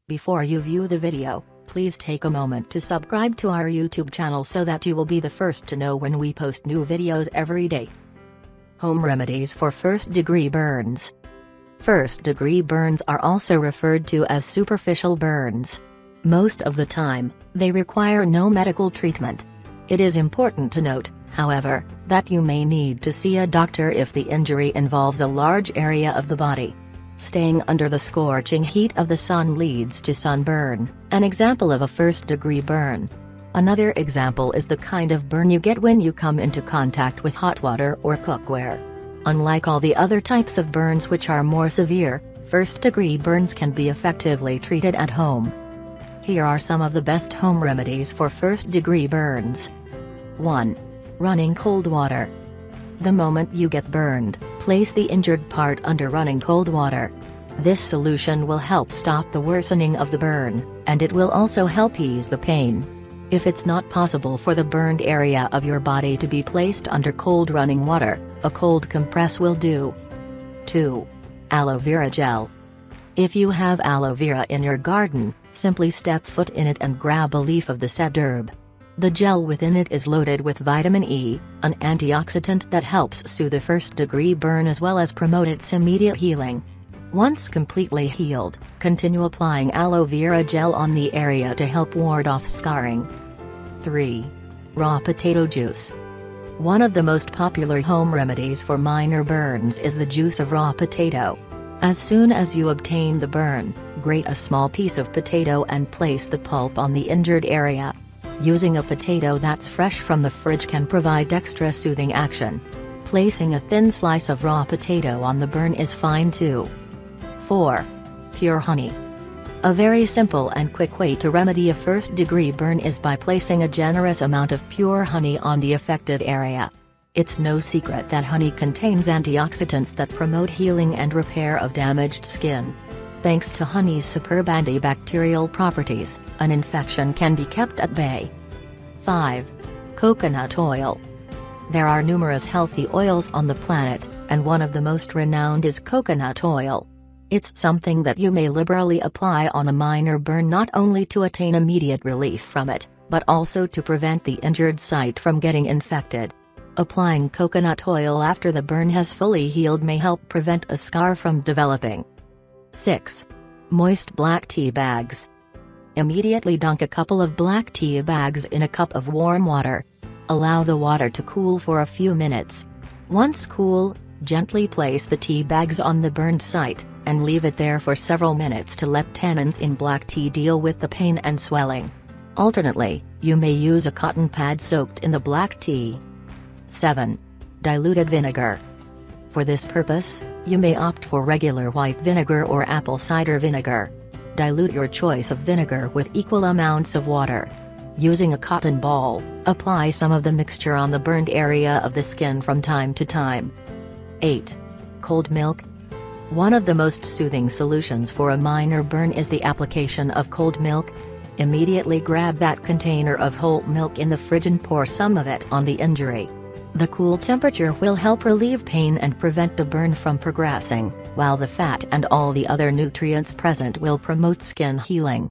Before you view the video, please take a moment to subscribe to our YouTube channel so that you will be the first to know when we post new videos every day. Home remedies for first-degree burns. First-degree burns are also referred to as superficial burns. Most of the time, they require no medical treatment. It is important to note, however, that you may need to see a doctor if the injury involves a large area of the body. Staying under the scorching heat of the sun leads to sunburn, an example of a first-degree burn. Another example is the kind of burn you get when you come into contact with hot water or cookware. Unlike all the other types of burns which are more severe, first-degree burns can be effectively treated at home. Here are some of the best home remedies for first-degree burns. 1. Running cold water. The moment you get burned, place the injured part under running cold water. This solution will help stop the worsening of the burn, and it will also help ease the pain. If it's not possible for the burned area of your body to be placed under cold running water, a cold compress will do. 2. Aloe vera gel. If you have aloe vera in your garden, simply step foot in it and grab a leaf of the said herb. The gel within it is loaded with vitamin E, an antioxidant that helps soothe the first-degree burn as well as promote its immediate healing. Once completely healed, continue applying aloe vera gel on the area to help ward off scarring. 3. Raw potato juice. One of the most popular home remedies for minor burns is the juice of raw potato. As soon as you obtain the burn, grate a small piece of potato and place the pulp on the injured area. Using a potato that's fresh from the fridge can provide extra soothing action. Placing a thin slice of raw potato on the burn is fine too. 4. Pure honey. A very simple and quick way to remedy a first-degree burn is by placing a generous amount of pure honey on the affected area. It's no secret that honey contains antioxidants that promote healing and repair of damaged skin. Thanks to honey's superb antibacterial properties, an infection can be kept at bay. 5. Coconut oil. There are numerous healthy oils on the planet, and one of the most renowned is coconut oil. It's something that you may liberally apply on a minor burn not only to attain immediate relief from it, but also to prevent the injured site from getting infected. Applying coconut oil after the burn has fully healed may help prevent a scar from developing. 6. Moist black tea bags. Immediately dunk a couple of black tea bags in a cup of warm water. Allow the water to cool for a few minutes. Once cool, gently place the tea bags on the burned site, and leave it there for several minutes to let tannins in black tea deal with the pain and swelling. Alternately, you may use a cotton pad soaked in the black tea. 7. Diluted vinegar. For this purpose, you may opt for regular white vinegar or apple cider vinegar. Dilute your choice of vinegar with equal amounts of water. Using a cotton ball, apply some of the mixture on the burned area of the skin from time to time. 8. Cold milk. One of the most soothing solutions for a minor burn is the application of cold milk. Immediately grab that container of whole milk in the fridge and pour some of it on the injury. The cool temperature will help relieve pain and prevent the burn from progressing, while the fat and all the other nutrients present will promote skin healing.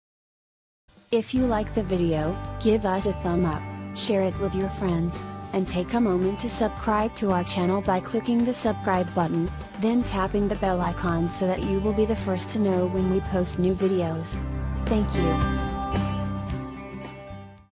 If you like the video, give us a thumb up, share it with your friends, and take a moment to subscribe to our channel by clicking the subscribe button, then tapping the bell icon so that you will be the first to know when we post new videos. Thank you.